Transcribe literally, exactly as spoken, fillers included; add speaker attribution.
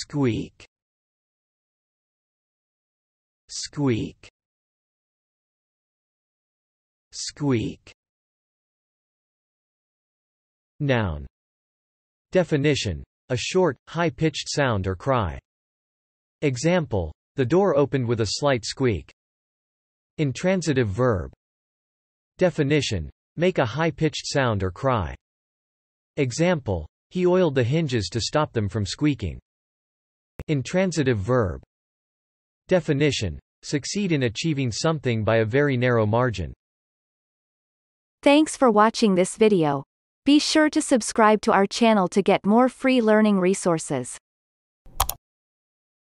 Speaker 1: squeak, squeak, squeak. Noun. Definition: a short, high-pitched sound or cry. Example: the door opened with a slight squeak. Intransitive verb. Definition: make a high-pitched sound or cry. Example: he oiled the hinges to stop them from squeaking. Intransitive verb. Definition: succeed in achieving something by a very narrow margin.
Speaker 2: Thanks for watching this video. Be sure to subscribe to our channel to get more free learning resources.